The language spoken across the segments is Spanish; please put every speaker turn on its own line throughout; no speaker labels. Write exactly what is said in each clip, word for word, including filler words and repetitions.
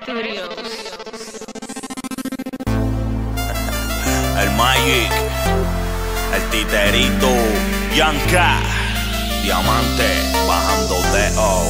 Studios.
El Magic, el Titerito, Yanka, Diamante, bajando de O.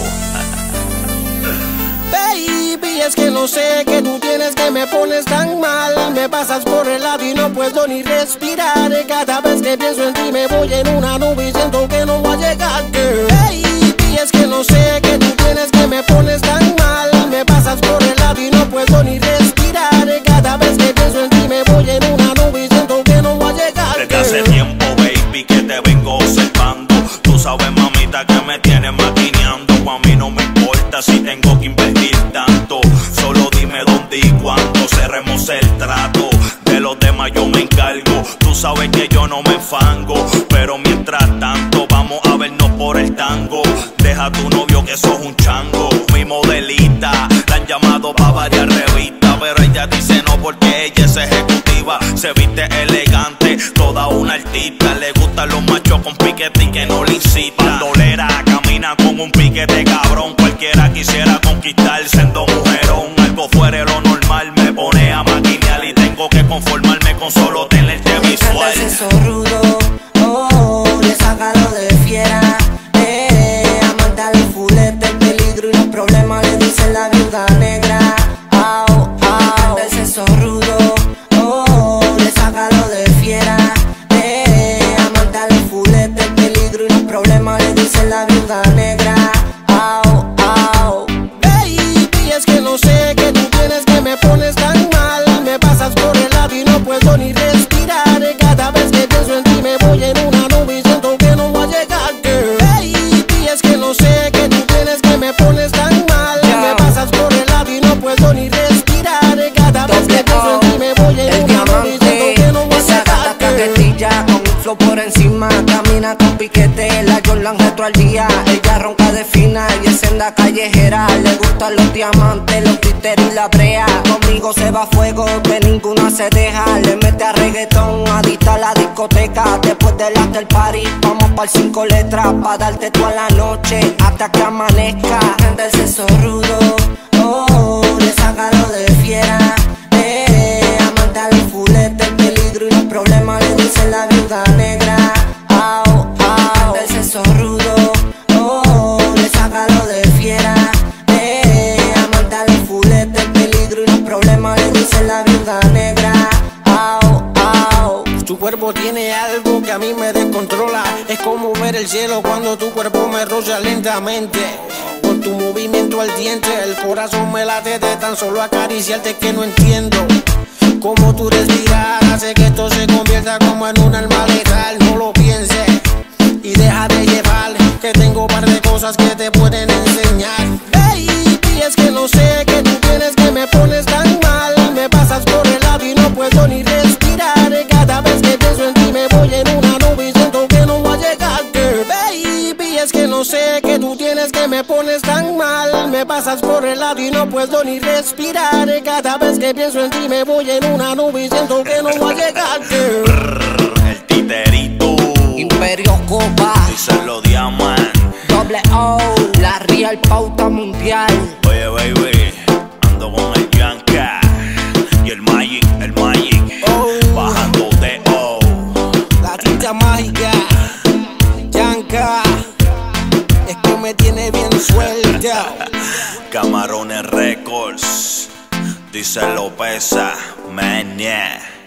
Baby, es que no sé qué tú tienes que me pones tan mal. Me pasas por el lado y no puedo ni respirar. Cada vez que pienso en ti me voy en una nube y siento que no voy a llegar, girl. Baby, es que no sé qué tú tienes que me pones tan mal. Me pasas por el lado y no puedo ni respirar. Cada vez que pienso en ti me voy en una nube y siento que no voy a llegar, girl.
Desde hace tiempo, baby, que te vengo observando. Tú sabes, mamita, que me tienes maquineando. A mí no me importa si tengo que invertir tanto. Solo dime dónde y cuándo cerremos el trato. De los demás yo me encargo. Tú sabes que yo no me enfango, pero mientras tanto vamos a vernos por el tango. Deja a tu novio que sos un chango. Mi modelita, la han llamado pa' varias revistas, pero ella dice no porque ella es ejecutiva. Se viste elegante, toda una artista. Le gustan los machos con piquete y que no le incitan. Bandolera, camina con un piquete cabrón. Cualquiera quisiera conquistar siendo mujerón. Algo fuera de lo normal me pone a maquinear y tengo que conformarme con solo tenerte visual.
Ese rudo, oh, le sácalo de fiera. Eh, amante al fulete, el peligro y los problemas le dicen la viuda negra. Au, au, ese rudo, oh, le sácalo de fiera. Eh, amante al fulete, el peligro y los problemas le dicen la viuda negra. Au, au.
Baby, es que no sé qué tú tienes que me pones tan mal. Me pasas por el lado y no puedo ni respirar. Cada vez que pienso en ti me voy en una nube y siento que no voy a llegar, girl. Baby, es que no sé qué tú tienes que me pones tan mal. Me pasas por el lado y no puedo ni respirar. Cada vez que pienso en ti me voy en una nube y siento que no voy a llegar,
girl. Con un flow por encima, camina con piquete, la Jordan retro al día. Ella ronca de fina y es senda callejera. Le gustan los diamantes, los títeres y la brea. Conmigo se va a fuego, de ninguna se deja. Le mete a reggaetón, adicta a la discoteca. Después del after party, vamos pa'l cinco letras, pa' darte toda la noche hasta que amanezca. Del sexo rudo, oh, le sácalo de fiera. Eh, amante al fulete, el peligro y los problemas le dicen la viuda negra. Au, au, del sexo rudo, oh, le sácalo de fiera. Eh, amante al fulete, el peligro y los problemas le dicen la viuda negra. Au, au.
Tu cuerpo tiene algo que a mí me descontrola. Es como ver el cielo cuando tu cuerpo me roza lentamente. Con tu movimiento al diente, el corazón me late de tan solo acariciarte, que no entiendo cómo tu respirar hace que esto se convierta como en un alma letal. No lo pienses y deja de llevar, que tengo par de cosas que te pueden enseñar. Baby, es que no sé qué tú tienes que me pones tan mal. Me pasas por el lado y no puedo ni respirar. Cada vez que pienso en ti me voy en una nube y siento que no voy a llegar, girl. Baby, es que no sé qué tú tienes que me pones tan mal. Me pasas por el lado y no puedo ni respirar. Cada vez que pienso en ti me voy en una nube y siento que no voy a llegar, girl.
El Titerito,
Imperio Copa,
díselo Diamante,
doble O, la Real Pauta Mundial.
Oye, baby, ando con el Yanka y el Magic, el Magic,
Oh,
bajando de O.
la tinta mágica, Yanka, es que me tiene bien suelta.
Camarones Records, díselo Pesa, man, yeah.